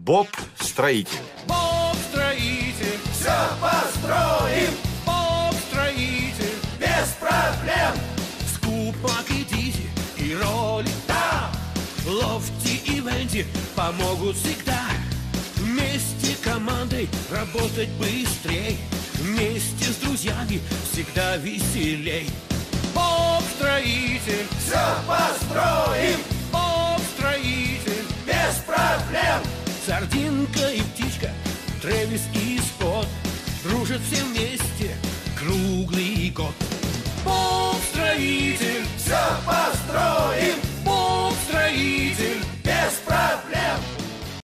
Боб-строитель. Боб-строитель, все построим. Боб-строитель, без проблем. Скупак и Дизи, и Роли, Да, Лофти и Венди помогут всегда. Вместе командой работать быстрей, вместе с друзьями всегда веселей. Боб-строитель, все построим. Боб-строитель, без проблем. Сардинка и птичка, Трэвис и Спот дружат все вместе